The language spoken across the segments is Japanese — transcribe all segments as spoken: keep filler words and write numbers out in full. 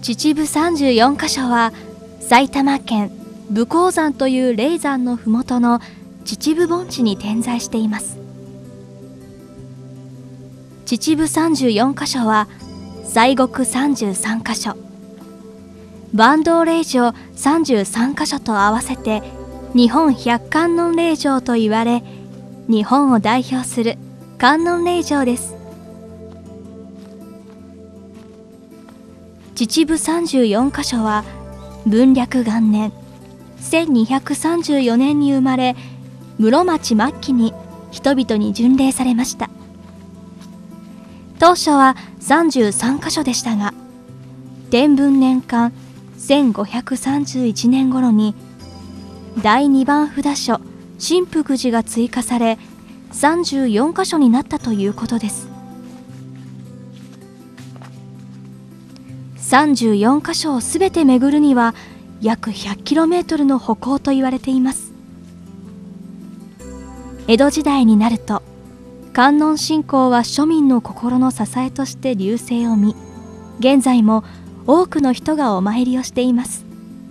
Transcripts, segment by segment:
秩父さんじゅうよんかしょは埼玉県武甲山という霊山のふもとの秩父盆地に点在しています。秩父さんじゅうよんかしょは西国さんじゅうさんかしょ、坂東霊場さんじゅうさんかしょと合わせて日本百観音霊場と言われ、日本を代表する観音霊場です。秩父さんじゅうよんかしょは文暦元年せんにひゃくさんじゅうよねんに生まれ、室町末期に人々に巡礼されました。当初はさんじゅうさんかしょでしたが、天文年間せんごひゃくさんじゅういちねん頃にだいにばん札所真福寺が追加され、さんじゅうよんかしょになったということです。さんじゅうよんかしょをすべて巡るには約ひゃくキロメートルの歩行と言われています。江戸時代になると観音信仰は庶民の心の支えとして隆盛を見、現在も多くの人がお参りをしています。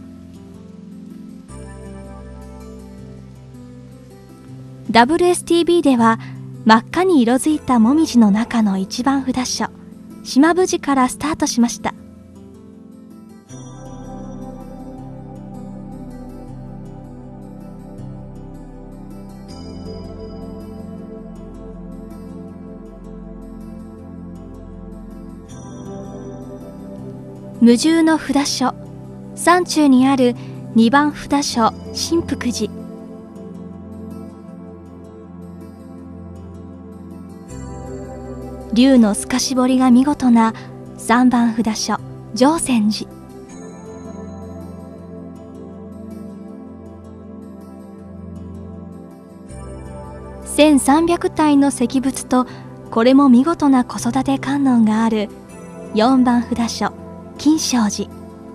ダブリューエスティービー では真っ赤に色づいたもみじの中の一番札所島藤からスタートしました。無住の札所山中にあるにばん札所真福寺、龍の透かし彫りが見事なさんばん札所常泉寺、せんさんびゃくたいの石仏とこれも見事な子育て観音があるよんばん札所金正寺、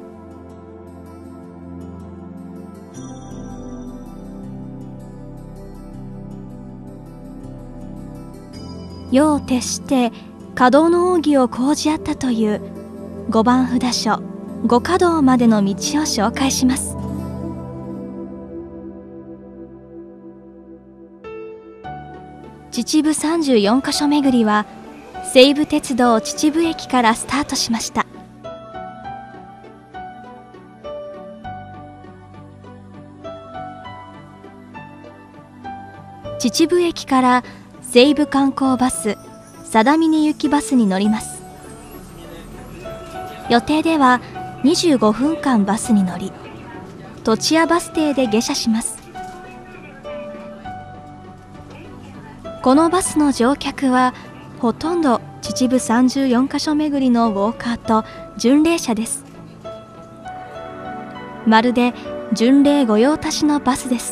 夜を徹して華道の奥義を講じ合ったというごばん札所五華道までの道を紹介します。秩父さんじゅうよんかしょ巡りは西武鉄道秩父駅からスタートしました。秩父駅から西武観光バス定峰行きバスに乗ります。予定ではにじゅうごふんかんバスに乗り、土地屋バス停で下車します。このバスの乗客はほとんど秩父さんじゅうよんかしょ巡りのウォーカーと巡礼者です。まるで巡礼御用達のバスです。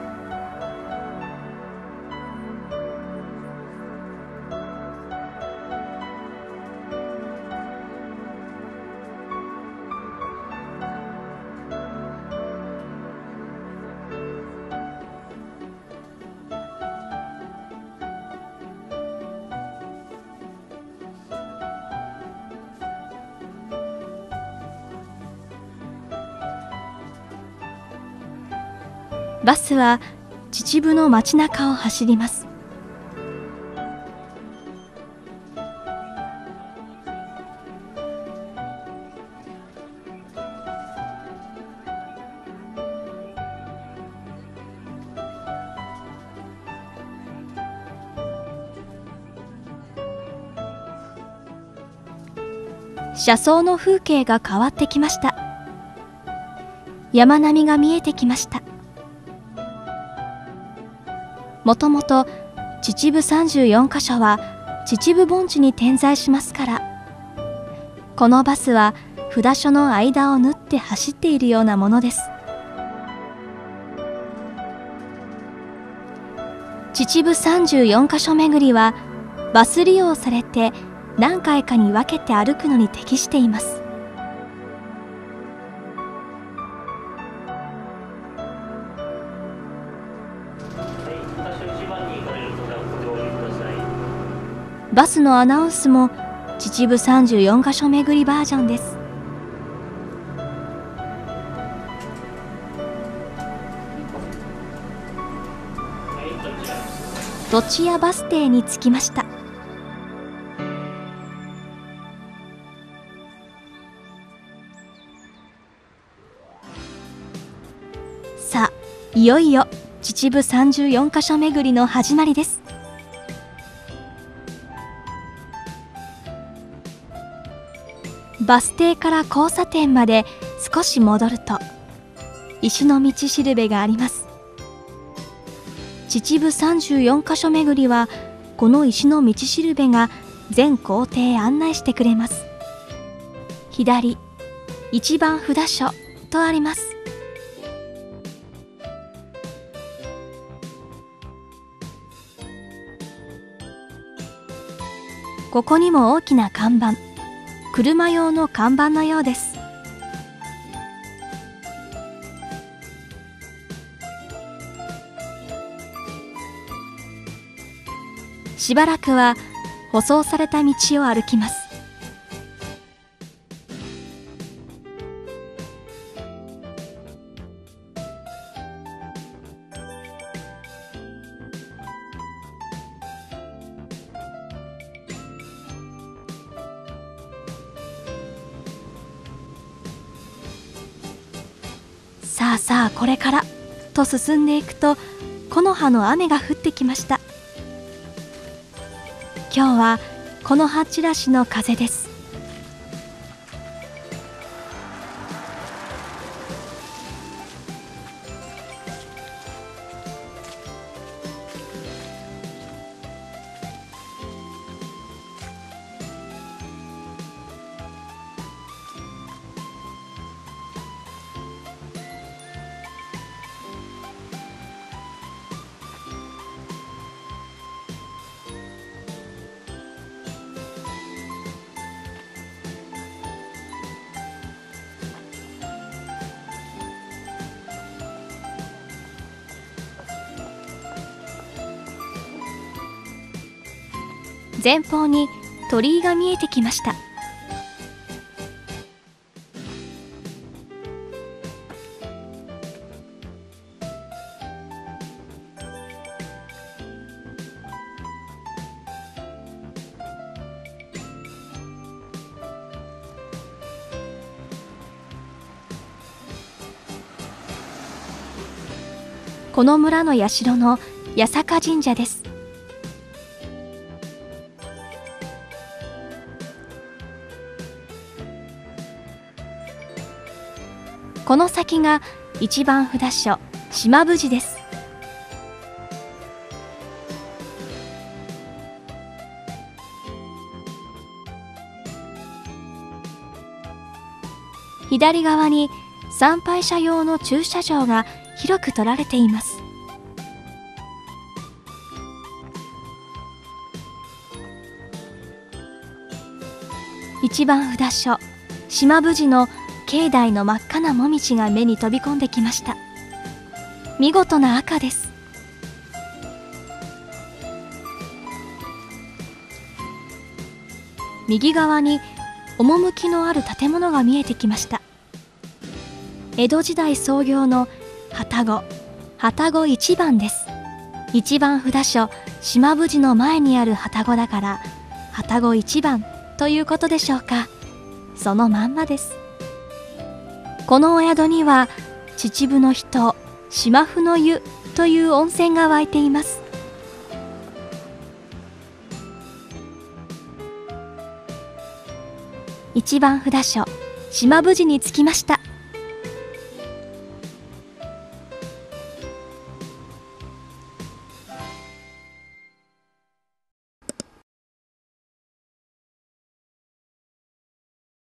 バスは秩父の街中を走ります。車窓の風景が変わってきました。山並みが見えてきました。もともと秩父さんじゅうよんかしょは秩父盆地に点在しますから、このバスは札所の間を縫って走っているようなものです。秩父さんじゅうよんかしょ巡りはバス利用されて何回かに分けて歩くのに適しています。バスのアナウンスも秩父さんじゅうよんかしょ巡りバージョンです。 土屋バス停に着きました。さあ、いよいよ秩父さんじゅうよんかしょ巡りの始まりです。バス停から交差点まで少し戻ると石の道しるべがあります。秩父さんじゅうよんかしょ巡りはこの石の道しるべが全行程へ案内してくれます。左一番札所とあります。ここにも大きな看板、車用の看板のようです。しばらくは舗装された道を歩きます。さあさあこれからと進んでいくと木の葉の雨が降ってきました。今日は木の葉散らしの風です。前方に鳥居が見えてきました。この村の社の八坂神社です。この先が一番札所島藤です。左側に参拝者用の駐車場が広く取られています。一番札所島藤の境内の真っ赤なもみじが目に飛び込んできました。見事な赤です。右側に趣のある建物が見えてきました。江戸時代創業の旅籠、旅籠一番です。一番札所島藤の前にある旅籠だから旅籠一番ということでしょうか。そのまんまです。このお宿には秩父の秘湯島風の湯という温泉が湧いています。一番札所島藤に着きました。